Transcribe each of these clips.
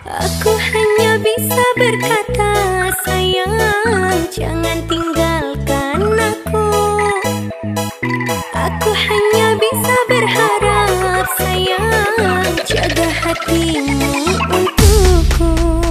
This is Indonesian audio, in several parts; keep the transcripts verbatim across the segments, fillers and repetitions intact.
Aku hanya bisa berkata, sayang, jangan tinggalkan aku. Aku hanya bisa berharap, sayang, jaga hatimu untukku.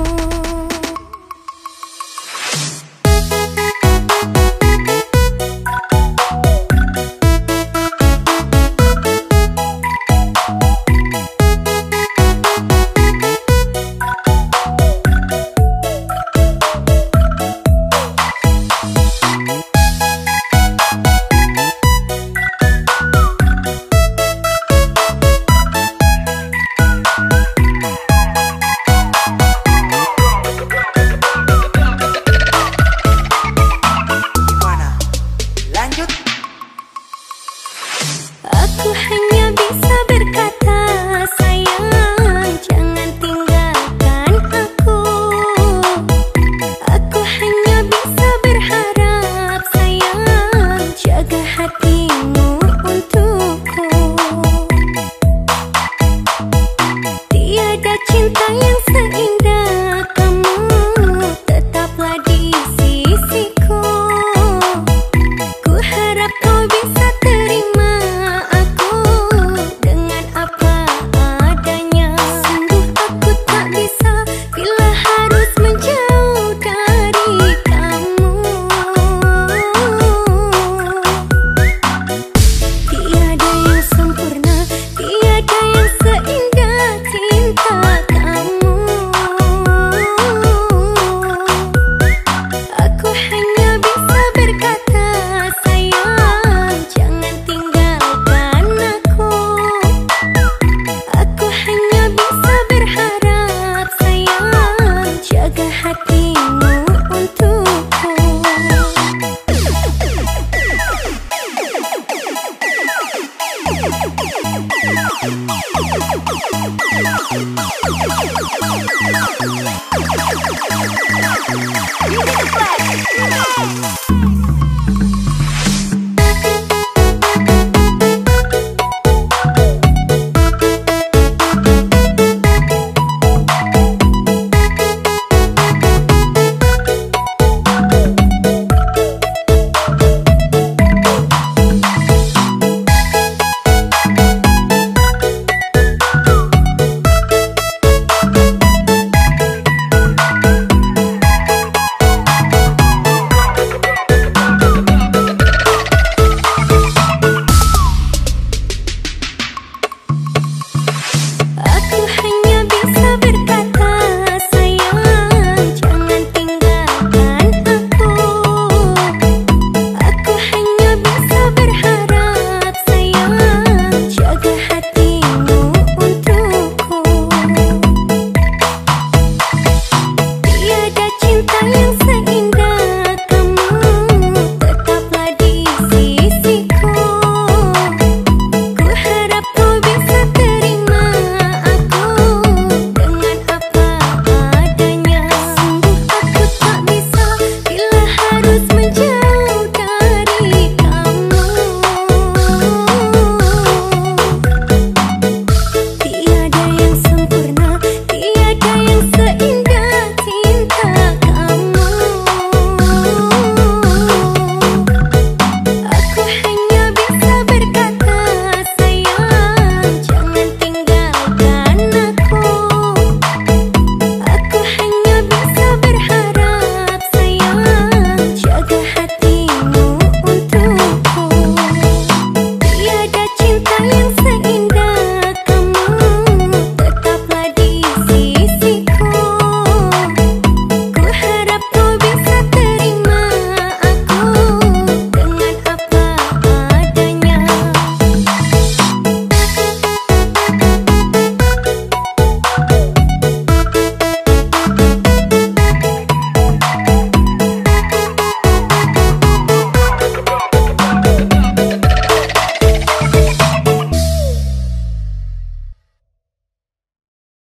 Aku hanya bisa berkata, sayang, jangan tinggalkan aku. Aku hanya bisa berharap, sayang, jaga hatimu untukku. Tiada cinta yang seindah kamu, tetaplah di sisiku. Ku harap kau bisa terima You need to play.